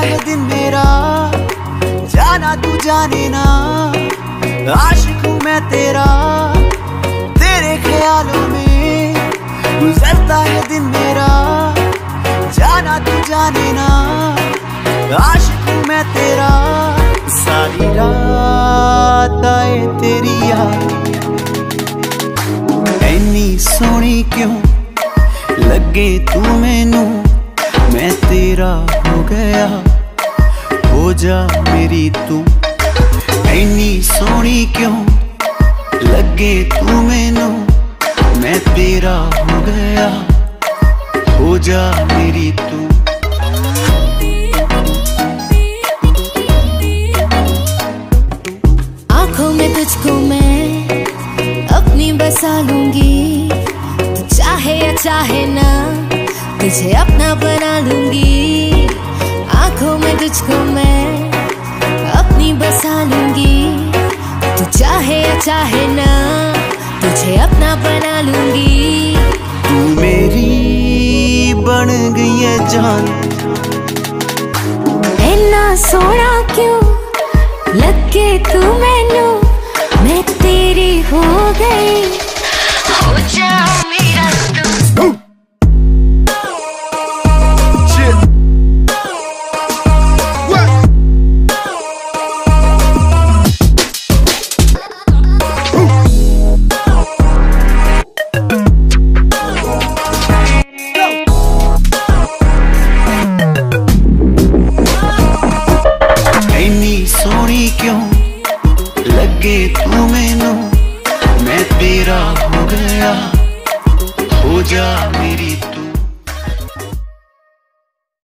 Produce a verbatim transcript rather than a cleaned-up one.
है दिन मेरा, जाना तू जाने ना, आशिक हूँ मैं तेरा, तेरे ख्यालों में गुजरता है दिन मेरा, जाना तू जाने ना, आशिक हूँ मैं तेरा। सारी रात आए तेरी याद, ऐनी सोहनी क्यों लगे तू मैनू, मैं तेरा हो गया, हो जा मेरी तू। ऐनी सोहनी क्यों लगे तू मैनू, मैं तेरा हो गया, हो जा मेरी तू। आँखों में तुझको मैं अपनी बसा लूंगी, तू चाहे या चाहे ना तुझे अपना बना लूंगी। आँखों में तुझको मैं अपनी बसा लूंगी, तू चाहे या चाहे ना तुझे अपना बना लूंगी। तू मेरी बन गई है जान, इतना सोना क्यों लगे तू मैनू, मैं तेरी हो गई, हो जा मेरा तू। सोहनी क्यों लगे तू मैनू, मैं तेरा हो गया, हो जा मेरी।